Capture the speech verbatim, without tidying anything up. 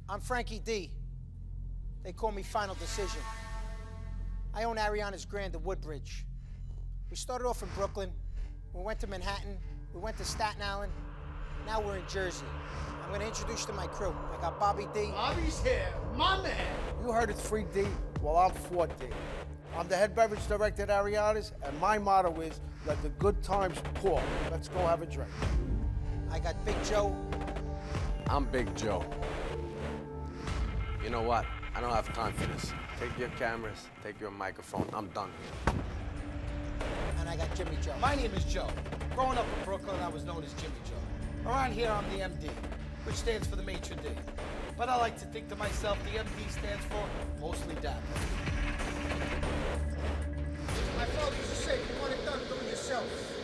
I'm Frankie D. They call me Final Decision. I own Ariana's Grand in Woodbridge. We started off in Brooklyn, we went to Manhattan, we went to Staten Island, now we're in Jersey. I'm gonna introduce you to my crew. I got Bobby D. Bobby's here, my man. You heard it's three D, well, I'm four D. I'm the head beverage director at Ariana's, and my motto is, let the good times pour. Let's go have a drink. I got Big Joe. I'm Big Joe. You know what? I don't have confidence. Take your cameras, take your microphone. I'm done here. And I got Jimmy Joe. My name is Joe. Growing up in Brooklyn, I was known as Jimmy Joe. Around here, I'm the M D, which stands for the maitre d'. But I like to think to myself, the M D stands for mostly dapper. My father used to say, if you want it done, do it yourself.